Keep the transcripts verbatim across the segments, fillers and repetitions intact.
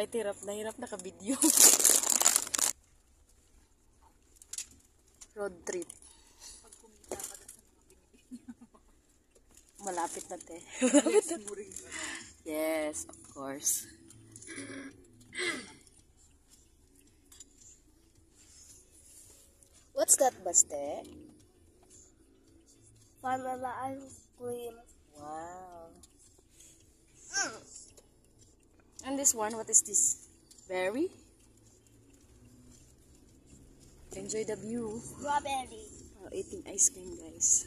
Ay, tirap na hirap na ka-video. Road trip. Pag kumita ka sa mga binibili. Malapit na, te. Yes, muring. Yes, of course. What's that, Baste? Vanilla ice cream. Wow. And this one, what is this? Berry? Enjoy the view. Strawberry. Oh, eating ice cream, guys.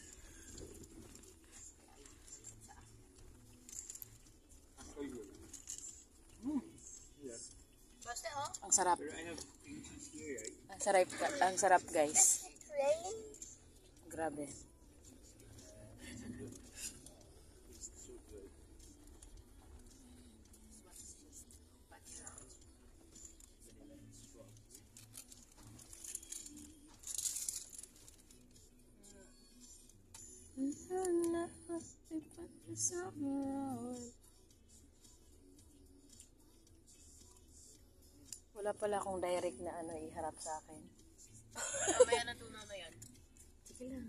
Basta oh. Ang sarap. Ang sarap, ang sarap, guys. Plain. Grabe. Wala pala akong direct na ano iharap sa akin. Mamaya na tunaw na yan. Sige lang.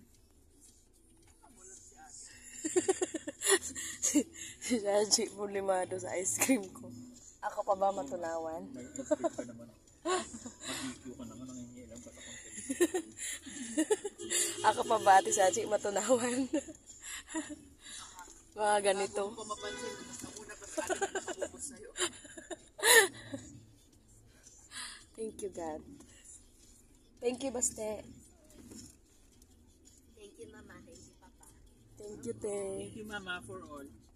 Si Jaji bulimado sa ice cream ko. Ako pa ba matunawan? Nag-ice cream ka naman. Mag-video ka naman. Nangingilang pa sa content. Ako pa ba, Ate Sachi, matunawan? Mga ganito. Kung mapansin, basta una pa sa atin na nakabubos sa'yo. Thank you, God. Thank you, Baste. Thank you, Mama. Thank you, Papa. Thank you, Te. Thank you, Mama, for all.